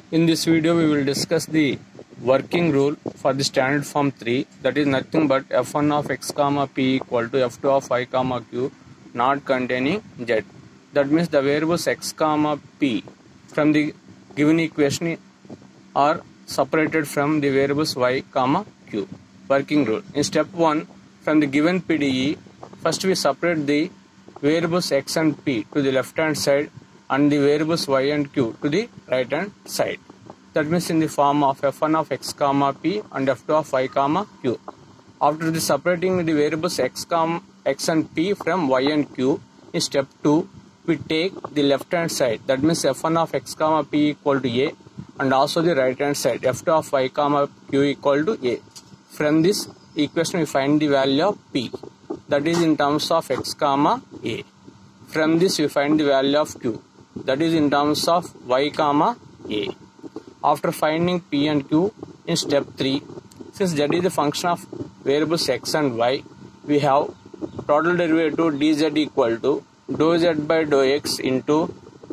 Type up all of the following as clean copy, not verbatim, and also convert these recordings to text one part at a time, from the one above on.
In this video, we will discuss the working rule for the standard form 3, that is nothing but f1 of x comma p equal to f2 of y comma q not containing z. That means the variables x comma p from the given equation are separated from the variables y comma q. Working rule. In step 1, from the given PDE, first we separate the variables x and p to the left hand side and the variables y and q to the right hand side. That means in the form of f1 of x comma p and f2 of y comma q. After the separating the variables x and p from y and q, in step 2 we take the left hand side, that means f1 of x comma p equal to a, and also the right hand side f2 of y comma q equal to a. From this equation we find the value of p, that is in terms of x comma a. From this we find the value of q, that is in terms of y comma a. After finding p and q, in step 3, since z is the function of variables x and y, we have total derivative dz equal to dou z by dou x into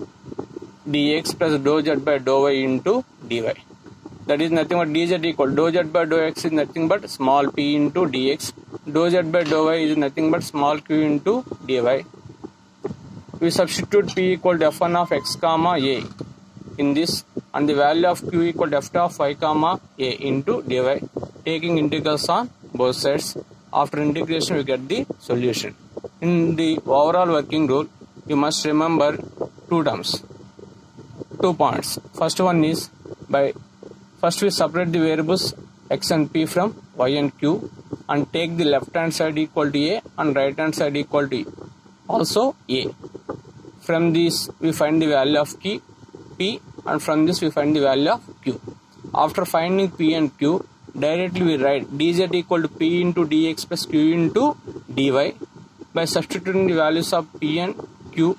dx plus dou z by dou y into dy. That is nothing but dz equal dou z by dou x is nothing but small p into dx, dou z by dou y is nothing but small q into dy. We substitute p equal to f1 of x comma a in this, and the value of q equal to f2 of y comma a into dy, taking integrals on both sides. After integration we get the solution. In the overall working rule, you must remember two terms, 2 points. First one is, first we separate the variables x and p from y and q and take the left hand side equal to a and right hand side equal to also a. From this we find the value of p, and from this we find the value of q. After finding p and q, directly we write dz equal to p into dx plus q into dy by substituting the values of p and q.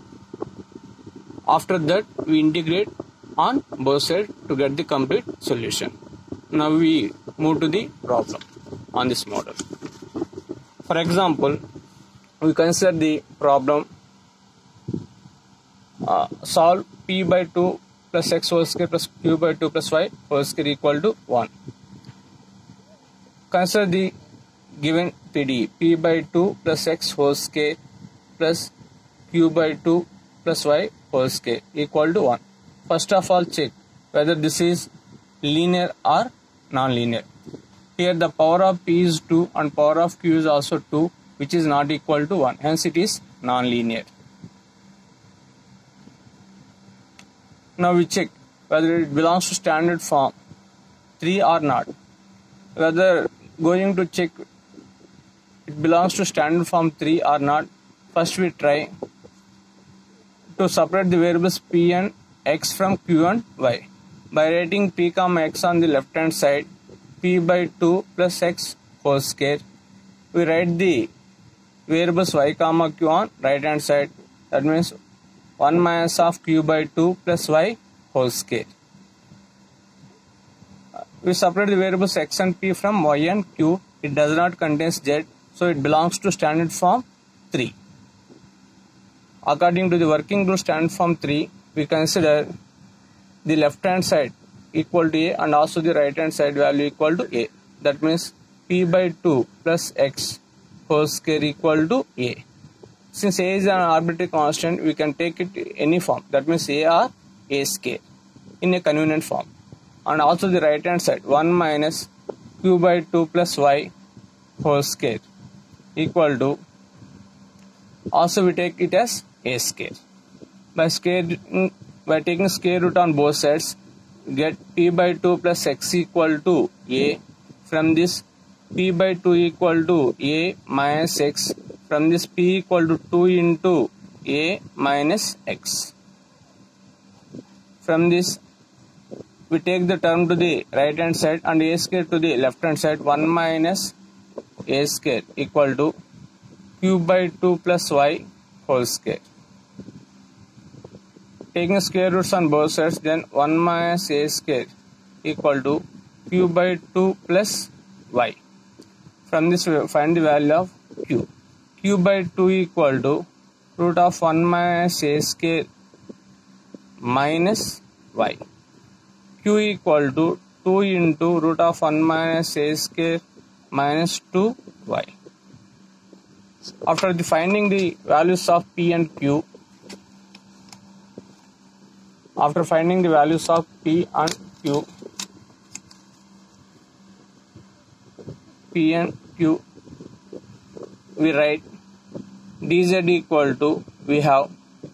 After that we integrate on both sides to get the complete solution. Now we move to the problem on this model. For example, we consider the problem solve p by 2 plus x whole square plus q by 2 plus y whole square equal to 1. Consider the given PDE, p by 2 plus x whole square plus q by 2 plus y whole square equal to 1. First of all, check whether this is linear or non-linear. Here the power of p is 2 and power of q is also 2, which is not equal to 1. Hence it is non-linear. Now we check whether it belongs to standard form 3 or not. Whether going to check it belongs to standard form 3 or not, first we try to separate the variables p and x from q and y. By writing p comma x on the left hand side, p by 2 plus x whole square, we write the variables y comma q on right hand side, that means 1 minus of q by 2 plus y whole square. We separate the variables x and p from y and q. It does not contain z, so it belongs to standard form 3. According to the working rule standard form 3, we consider the left hand side equal to a and also the right hand side value equal to a. That means p by 2 plus x whole square equal to a. Since a is an arbitrary constant, we can take it any form, that means a or a square in a convenient form. And also the right hand side 1 minus q by 2 plus y whole square equal to, also we take it as a square. By taking square root on both sides, get p by 2 plus x equal to a. From this p by 2 equal to a minus x. From this p equal to 2 into a minus x. From this we take the term to the right hand side and a square to the left hand side, 1 minus a square equal to q by 2 plus y whole square. Taking square roots on both sides, then 1 minus a square equal to q by 2 plus y. From this we find the value of q. Q by 2 equal to root of 1 minus a square minus y. q equal to 2 into root of 1 minus a square minus 2y. After finding the values of p and q, after finding the values of p and q, we write dz equal to, we have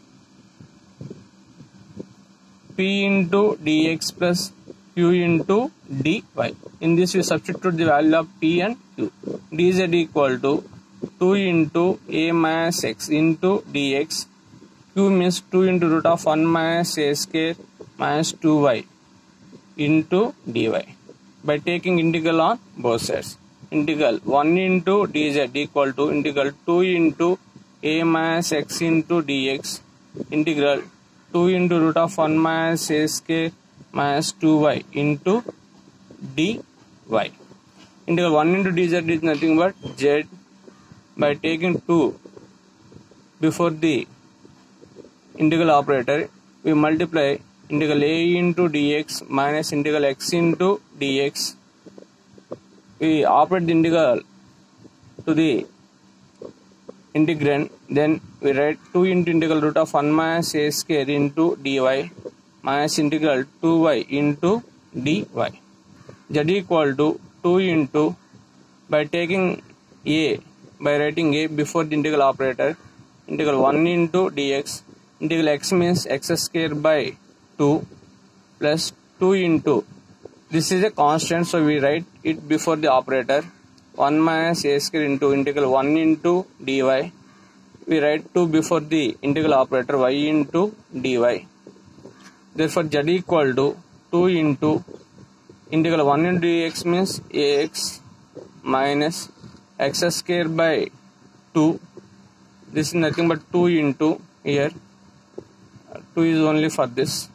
p into dx plus q into dy. In this we substitute the value of p and q. Dz equal to 2 into a minus x into dx. Q means 2 into root of 1 minus a square minus 2y into dy. By taking integral on both sides, integral 1 into dz equal to integral 2 into a minus x into dx, integral 2 into root of 1 minus a square minus 2y into dy. Integral 1 into dz is nothing but z. By taking 2 before the integral operator, we multiply integral a into dx minus integral x into dx. We operate the integral to the integrand, then we write 2 into integral root of 1 minus a square into dy minus integral 2y into dy. Z equal to 2 into, by taking a, by writing a before the integral operator, integral 1 into dx, integral x means x square by 2 plus 2 into, this is a constant, so we write it before the operator, 1 minus a square into integral 1 into dy. We write 2 before the integral operator, y into dy. Therefore z equal to 2 into integral 1 into dx means ax minus x square by 2. This is nothing but 2 into, here 2 is only for this,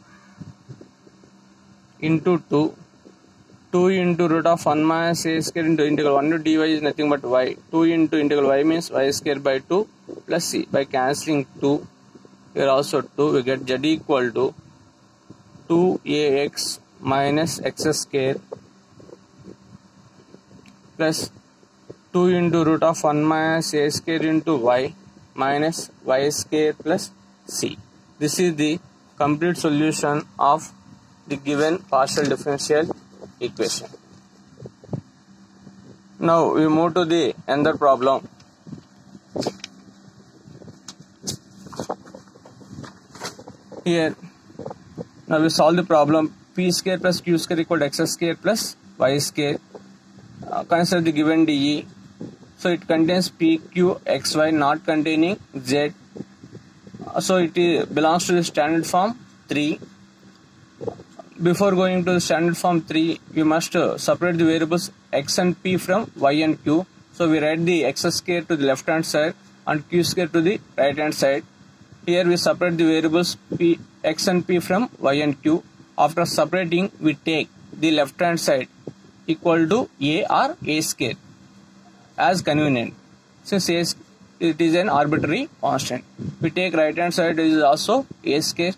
into 2 into root of 1 minus a square into integral 1 to dy is nothing but y. 2 into integral y means y square by 2 plus c. By cancelling 2, here also 2, we get z equal to 2ax minus x square plus 2 into root of 1 minus a square into y minus y square plus c. This is the complete solution of the given partial differential equation. Now we move to the another problem. Here, now we solve the problem p square plus q square equal to x square plus y square. Consider the given dE. So it contains p, q, x, y not containing z. So it belongs to the standard form 3. Before going to the standard form 3, we must separate the variables x and p from y and q. So we write the x square to the left hand side and q square to the right hand side. Here we separate the variables p, x and p from y and q. After separating, we take the left hand side equal to a or a square as convenient. Since it is an arbitrary constant, we take right hand side is also a square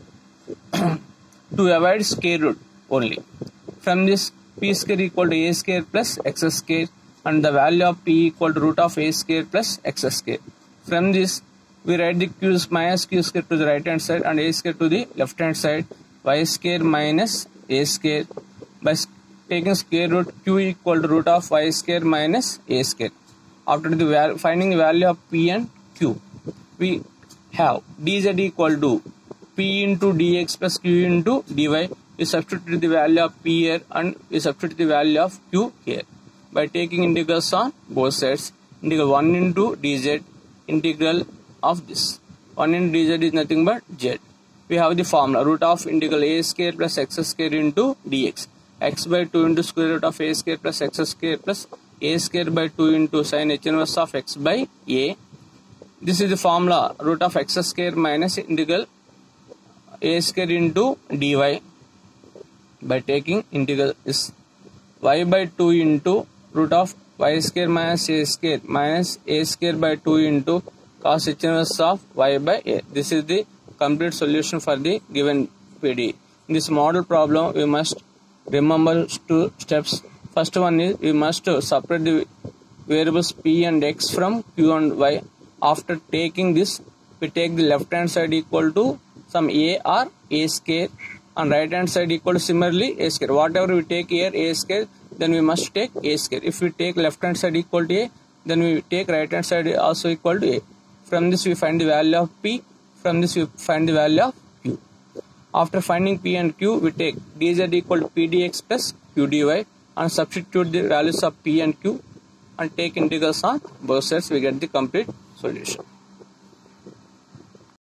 to avoid square root only. From this, p square equal to a square plus x square and the value of p equal to root of a square plus x square. From this, we write the q minus q square to the right hand side and a square to the left hand side, y square minus a square. By taking square root, q equal to root of y square minus a square. After the finding the value of p and q, we have dz equal to p into dx plus q into dy. We substitute the value of p here and we substitute the value of q here. By taking integrals on both sides, integral 1 into dz, integral of this 1 into dz is nothing but z. We have the formula root of integral a square plus x square into dx, x by 2 into square root of a square plus x square plus a square by 2 into sin h inverse of x by a. This is the formula root of x square minus integral a square into dy. By taking integral is y by 2 into root of y square minus a square by 2 into cos h inverse of y by a. This is the complete solution for the given PD. In this model problem, we must remember two steps. First one is we must separate the variables p and x from q and y. After taking this, we take the left hand side equal to some a or a square and right hand side equal to similarly a square. Whatever we take here a square, then we must take a square. If we take left hand side equal to a, then we take right hand side also equal to a. From this we find the value of p. From this we find the value of q. After finding p and q, we take dz equal to p dx plus q dy and substitute the values of p and q and take integrals on both sides. We get the complete solution.